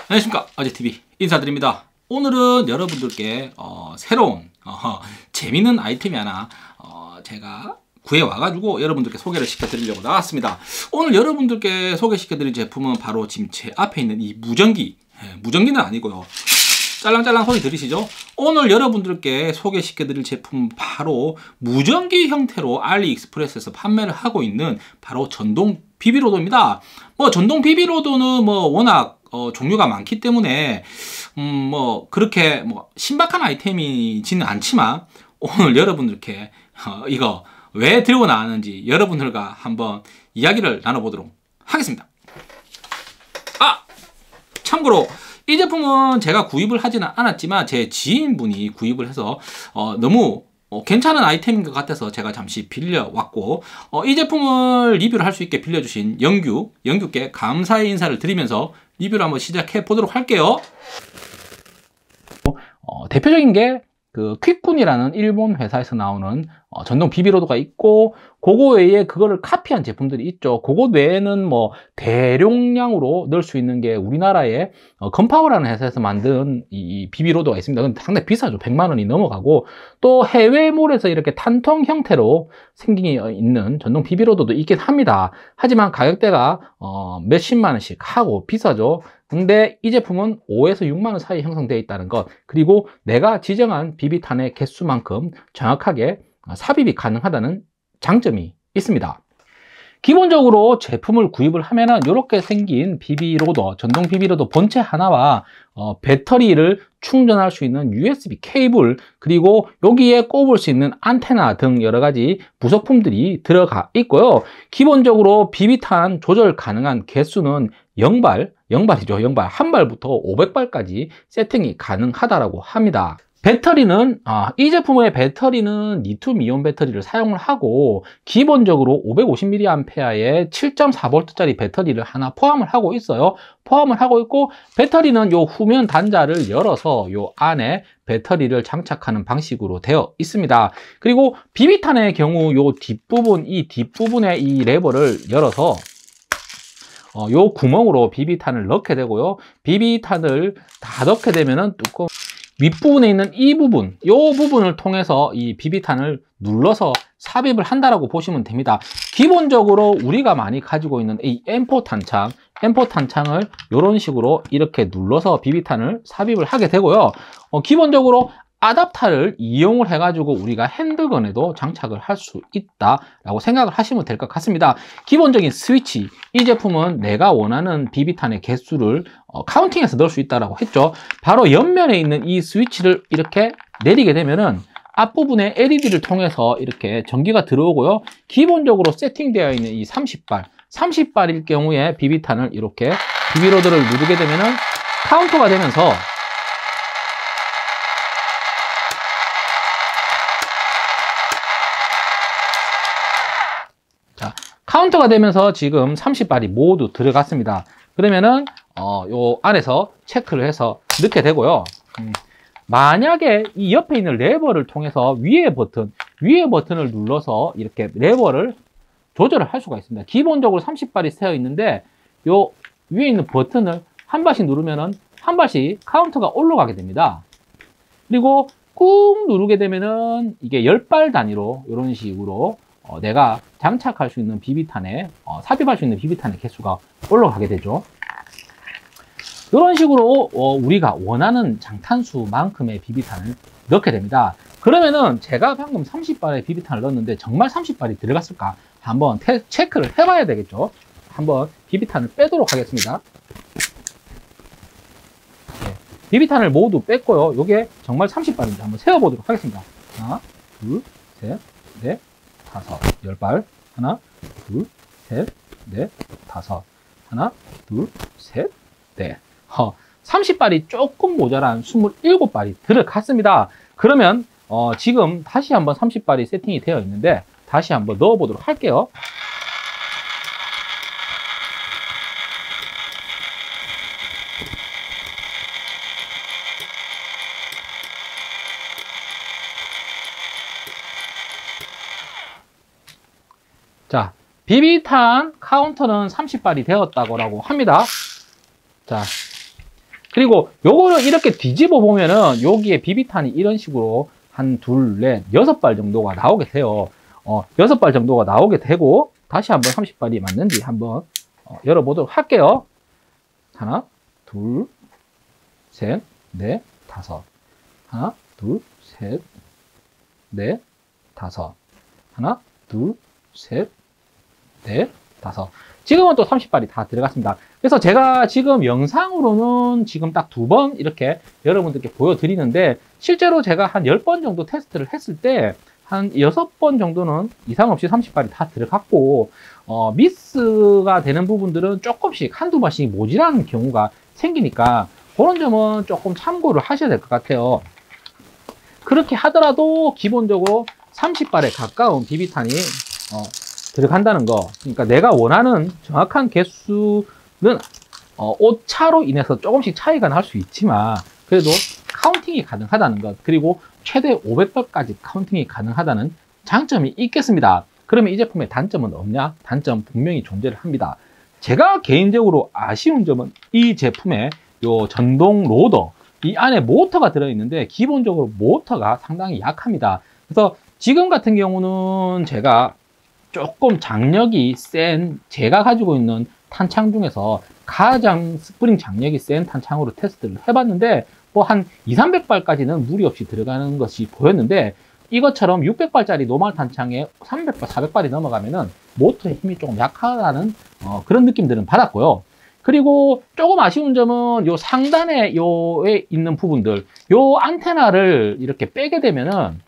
안녕하십니까, 어제TV 인사드립니다. 오늘은 여러분들께 새로운 재밌는 아이템이 하나 제가 구해와가지고 여러분들께 소개를 시켜드리려고 나왔습니다. 오늘 여러분들께 소개시켜드릴 제품은 바로 지금 제 앞에 있는 이 무전기. 무전기는 아니고요, 짤랑짤랑 소리 들으시죠? 오늘 여러분들께 소개시켜드릴 제품은 바로 무전기 형태로 알리익스프레스에서 판매를 하고 있는 바로 전동 비비로더입니다. 전동 비비로더는 워낙 종류가 많기 때문에 그렇게 신박한 아이템이지는 않지만, 오늘 여러분들께 이거 왜 들고 나왔는지 여러분들과 한번 이야기를 나눠보도록 하겠습니다. 참고로 이 제품은 제가 구입을 하지는 않았지만 제 지인분이 구입을 해서 너무 괜찮은 아이템인 것 같아서 제가 잠시 빌려왔고, 이 제품을 리뷰를 할 수 있게 빌려주신 영규께 감사의 인사를 드리면서 리뷰를 한번 시작해 보도록 할게요. 대표적인 게 그 퀵군이라는 일본 회사에서 나오는 전동 비비로더가 있고, 그거 외에 그거를 카피한 제품들이 있죠. 그거 외에는 대용량으로 넣을 수 있는 게 우리나라의 건파워라는 회사에서 만든 이 비비로더가 있습니다. 근데 상당히 비싸죠. 100만 원이 넘어가고, 또 해외몰에서 이렇게 탄통 형태로 생긴 있는 전동 비비로더도 있긴 합니다. 하지만 가격대가 몇십만 원씩 하고 비싸죠. 근데 이 제품은 5에서 6만 원 사이에 형성되어 있다는 것, 그리고 내가 지정한 비비탄의 개수만큼 정확하게 삽입이 가능하다는 장점이 있습니다. 기본적으로 제품을 구입을 하면은 이렇게 생긴 비비로더, 전동 비비로더 본체 하나와 배터리를 충전할 수 있는 USB 케이블, 그리고 여기에 꼽을 수 있는 안테나 등 여러 가지 부속품들이 들어가 있고요. 기본적으로 비비탄 조절 가능한 개수는 0발이죠. 0발. 한 발부터 500발까지 세팅이 가능하다고 합니다. 배터리는 이 제품의 배터리는 리튬 이온 배터리를 사용을 하고, 기본적으로 550mAh의 7.4V짜리 배터리를 하나 포함을 하고 있어요. 포함을 하고 있고, 배터리는 요 후면 단자를 열어서 요 안에 배터리를 장착하는 방식으로 되어 있습니다. 그리고 비비탄의 경우 요 뒷부분, 이 뒷부분의 이 레버를 열어서 요 구멍으로 비비탄을 넣게 되고요. 비비탄을 다 넣게 되면은 뚜껑 윗부분에 있는 이 부분, 이 부분을 통해서 이 비비탄을 눌러서 삽입을 한다라고 보시면 됩니다. 기본적으로 우리가 많이 가지고 있는 이 M4 탄창을 이런 식으로 이렇게 눌러서 비비탄을 삽입을 하게 되고요. 기본적으로 아답터를 이용을 해가지고 우리가 핸드건에도 장착을 할 수 있다라고 생각을 하시면 될 것 같습니다. 기본적인 스위치, 이 제품은 내가 원하는 비비탄의 개수를 카운팅해서 넣을 수 있다라고 했죠. 바로 옆면에 있는 이 스위치를 이렇게 내리게 되면은 앞부분에 LED를 통해서 이렇게 전기가 들어오고요. 기본적으로 세팅되어 있는 이 30발일 경우에 비비탄을 이렇게 비비로더를 누르게 되면은 카운터가 되면서 카운터가 되면서 지금 30발이 모두 들어갔습니다. 그러면은 요 안에서 체크를 해서 넣게 되고요. 만약에 이 옆에 있는 레버를 통해서 위에 버튼을 눌러서 이렇게 레버를 조절을 할 수가 있습니다. 기본적으로 30발이 세어 있는데 요 위에 있는 버튼을 한 발씩 누르면은 한 발씩 카운터가 올라가게 됩니다. 그리고 꾹 누르게 되면은 이게 10발 단위로 이런 식으로 내가 장착할 수 있는 비비탄에 삽입할 수 있는 비비탄의 개수가 올라가게 되죠. 이런 식으로 우리가 원하는 장탄수만큼의 비비탄을 넣게 됩니다. 그러면은 제가 방금 30발의 비비탄을 넣었는데 정말 30발이 들어갔을까 한번 체크를 해봐야 되겠죠. 한번 비비탄을 빼도록 하겠습니다. 네, 비비탄을 모두 뺐고요. 이게 정말 30발인지 한번 세어보도록 하겠습니다. 하나, 둘, 셋, 넷, 다섯, 10발. 하나, 둘, 셋, 넷, 다섯. 하나, 둘, 셋, 넷. 30발이 조금 모자란 27발이 들어갔습니다. 그러면 지금 다시 한번 30발이 세팅이 되어 있는데 다시 한번 넣어 보도록 할게요. 자, 비비탄 카운터는 30발이 되었다고 합니다. 자, 그리고 요거를 이렇게 뒤집어 보면은 여기에 비비탄이 이런 식으로 한 둘, 넷, 6발 정도가 나오게 돼요. 6발 정도가 나오게 되고, 다시 한번 30발이 맞는지 한번 열어보도록 할게요. 하나, 둘, 셋, 넷, 다섯. 하나, 둘, 셋, 넷, 다섯. 하나, 둘, 셋, 넷, 다섯. 지금은 또 30발이 다 들어갔습니다. 그래서 제가 지금 영상으로는 지금 딱 2번 이렇게 여러분들께 보여드리는데, 실제로 제가 한 10번 정도 테스트를 했을 때 한 6번 정도는 이상 없이 30발이 다 들어갔고, 미스가 되는 부분들은 조금씩 한두 번씩 모자라는 경우가 생기니까 그런 점은 조금 참고를 하셔야 될 것 같아요. 그렇게 하더라도 기본적으로 30발에 가까운 비비탄이 들어간다는 거. 그러니까 내가 원하는 정확한 개수는 오차로 인해서 조금씩 차이가 날 수 있지만 그래도 카운팅이 가능하다는 것, 그리고 최대 500발까지 카운팅이 가능하다는 장점이 있겠습니다. 그러면 이 제품의 단점은 없냐? 단점 분명히 존재를 합니다. 제가 개인적으로 아쉬운 점은 이 제품의 요 전동 로더, 이 안에 모터가 들어있는데 기본적으로 모터가 상당히 약합니다. 그래서 지금 같은 경우는 제가 조금 장력이 센, 제가 가지고 있는 탄창 중에서 가장 스프링 장력이 센 탄창으로 테스트를 해봤는데 뭐 한 200~300발까지는 무리 없이 들어가는 것이 보였는데, 이것처럼 600발짜리 노말 탄창에 300발, 400발이 넘어가면은 모터의 힘이 조금 약하다는 그런 느낌들은 받았고요. 그리고 조금 아쉬운 점은 요 상단에 요에 있는 부분들, 요 안테나를 이렇게 빼게 되면은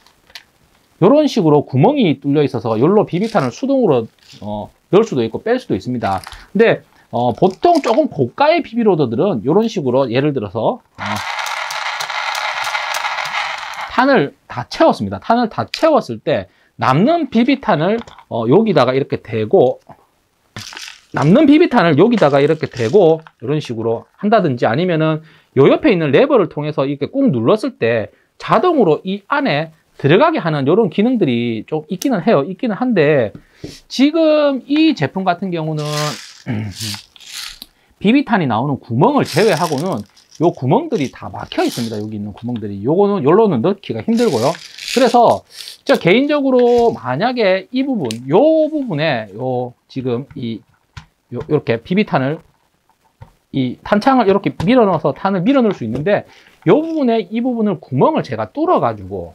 이런 식으로 구멍이 뚫려 있어서 요로 비비탄을 수동으로 넣을 수도 있고 뺄 수도 있습니다. 근데 보통 조금 고가의 비비로더들은 이런 식으로 예를 들어서 탄을 다 채웠습니다. 탄을 다 채웠을 때 남는 비비탄을 여기다가 이렇게 대고, 남는 비비탄을 여기다가 이렇게 대고 이런 식으로 한다든지, 아니면은 요 옆에 있는 레버를 통해서 이렇게 꾹 눌렀을 때 자동으로 이 안에 들어가게 하는 이런 기능들이 좀 있기는 해요. 있기는 한데, 지금 이 제품 같은 경우는 비비탄이 나오는 구멍을 제외하고는 요 구멍들이 다 막혀 있습니다. 여기 있는 구멍들이. 요거는 요로는 넣기가 힘들고요. 그래서 저 개인적으로 만약에 이 부분, 요 부분에 지금 요렇게 비비탄을, 이 탄창을 이렇게 밀어 넣어서 탄을 밀어 넣을 수 있는데, 요 부분에 이 부분을 구멍을 제가 뚫어 가지고,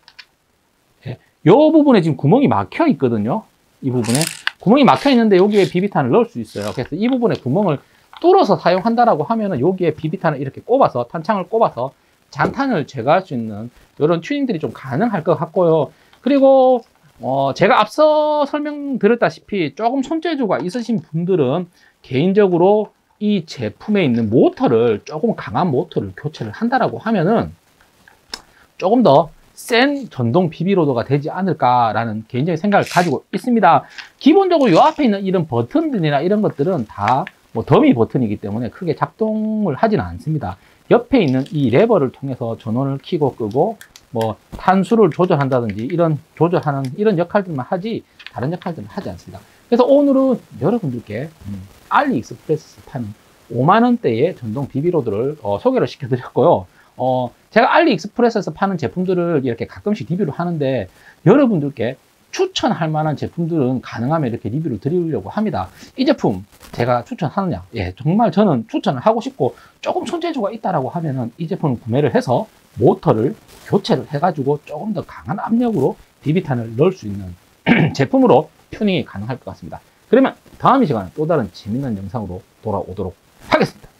요 부분에 지금 구멍이 막혀 있거든요. 이 부분에 구멍이 막혀 있는데 여기에 비비탄을 넣을 수 있어요. 그래서 이 부분에 구멍을 뚫어서 사용한다라고 하면은 여기에 비비탄을 이렇게 꼽아서, 탄창을 꼽아서 잔탄을 제거할 수 있는 이런 튜닝들이 좀 가능할 것 같고요. 그리고 제가 앞서 설명드렸다시피 조금 손재주가 있으신 분들은 개인적으로 이 제품에 있는 모터를, 조금 강한 모터를 교체를 한다라고 하면은 조금 더 센 전동 비비로더가 되지 않을까라는 개인적인 생각을 가지고 있습니다. 기본적으로 이 앞에 있는 이런 버튼들이나 이런 것들은 다 뭐 더미 버튼이기 때문에 크게 작동을 하지는 않습니다. 옆에 있는 이 레버를 통해서 전원을 켜고 끄고 뭐 탄수를 조절한다든지 이런 조절하는 이런 역할들만 하지 다른 역할들은 하지 않습니다. 그래서 오늘은 여러분들께 알리익스프레스에서 파는 5만원대의 전동 비비로드를 소개를 시켜드렸고요. 제가 알리익스프레스에서 파는 제품들을 이렇게 가끔씩 리뷰를 하는데, 여러분들께 추천할 만한 제품들은 가능하면 이렇게 리뷰를 드리려고 합니다. 이 제품 제가 추천하느냐? 예, 정말 저는 추천을 하고 싶고, 조금 손재주가 있다라고 하면은 이 제품을 구매를 해서 모터를 교체를 해가지고 조금 더 강한 압력으로 비비탄을 넣을 수 있는 제품으로 튜닝이 가능할 것 같습니다. 그러면 다음 이 시간에 또 다른 재밌는 영상으로 돌아오도록 하겠습니다.